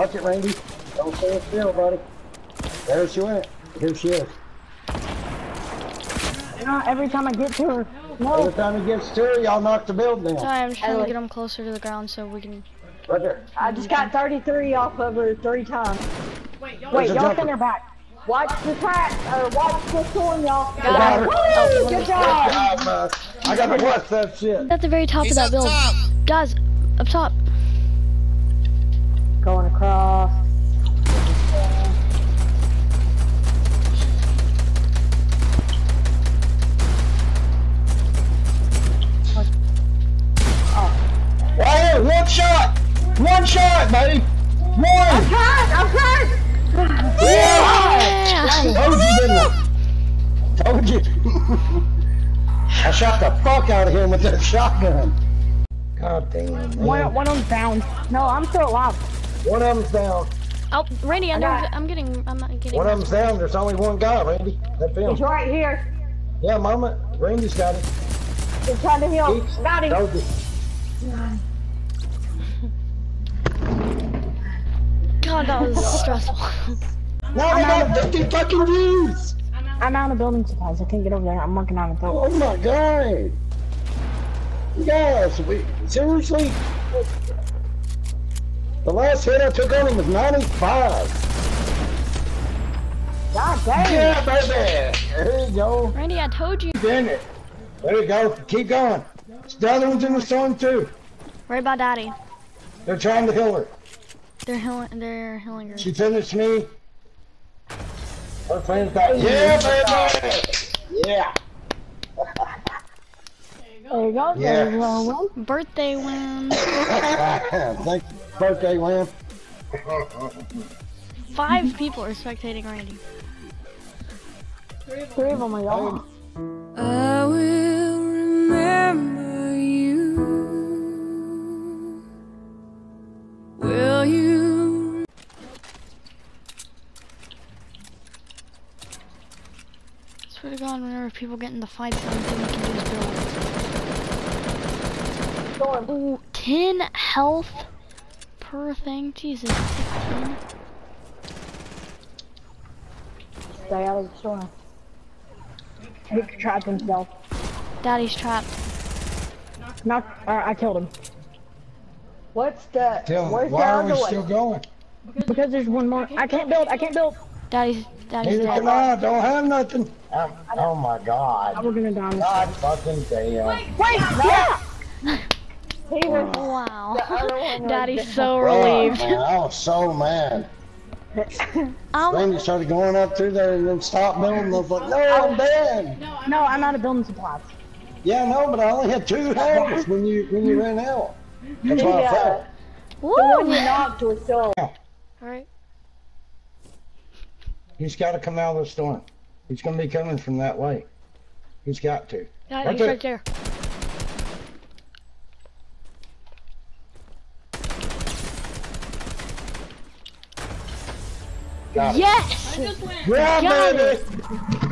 Watch it, Randy. Don't stand still, buddy. There she went. Here she is. Every time I get to her. No. Every time he gets to her, y'all knock the building down. Sorry, I'm just trying to get him closer to the ground so we can... Right there. I just got 33 off of her 3 times. Wait, y'all send her back. Watch the track, or watch the storm, y'all. Got her. Oh, good job. I got to watch that shit. At the very top of that build. Top. Guys, up top. Going across. Right here, one shot! One shot, buddy! One! I'm trying! Yeah! Told you, didn't I? Told you. I shot the fuck out of him with that shotgun. God damn, man. One of them's down. No, I'm still alive. One of them's down. Oh, Randy, I'm not getting. One of them's down. There's only one guy, Randy. That's him. He's right here. Yeah, mama. Randy's got it. He's trying to heal. Got him. Told you. God, that was stressful. Now they got 50 fucking views! I'm out of building supplies. I can't get over there. I'm working on it though. Oh my god! Guys, seriously? The last hit I took on him was 95. God dang. Yeah, baby! There you go. Randy, I told you. Dang it. There you go. Keep going. The other one's in the storm too. Right by Daddy. They're trying to heal her. They're healing her. She finished me. Her friend's got yeah, baby! Yeah. There you go. Yeah. There you go. Birthday win. Thank you, birthday win. 5 people are spectating Randy. 3 of them are gone. I will remember you. Will you? Swear to God, whenever people get into fights, the only thing we can do is build. Ooh, 10 health per thing. Jesus, 16. Stay out of the storm. He trapped himself. Daddy's trapped. I killed him. What's the? Where's the Why are other we one? still going? Because there's one more. I can't build. Daddy's Neither dead. can I. Don't have nothing. Oh my god. We're gonna die. God fucking damn. Wait! Yeah! He was. Wow. The other one was Daddy's the- so Oh, relieved. man, I was so mad. Randy started going up through there and then stopped building. I was like, no, I'm dead. No, I'm out of building supplies. Yeah, no, but I only had 2 health when you ran out. That's why I fell. Woo! The one you knocked was still. Alright. He's got to come out of the storm. He's going to be coming from that way. He's got to. Yeah, Right he's there. right there. Got it. Yes! Yeah, Got baby! it.